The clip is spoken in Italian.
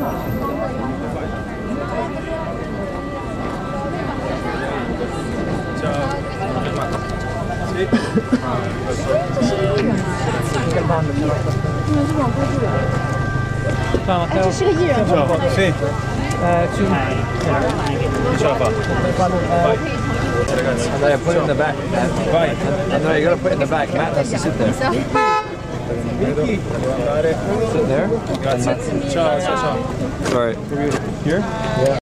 Ciao Matteo. Ci richiamo. Ciao. Sì. Ce la fa. Vai. Ragazzi. Andrea, put it in the back. Vai. Andrea, you gotta put it in the back. Matt has to sit there. Sit there. Grazie. Ciao, ciao, ciao. Sorry. Here? Yeah.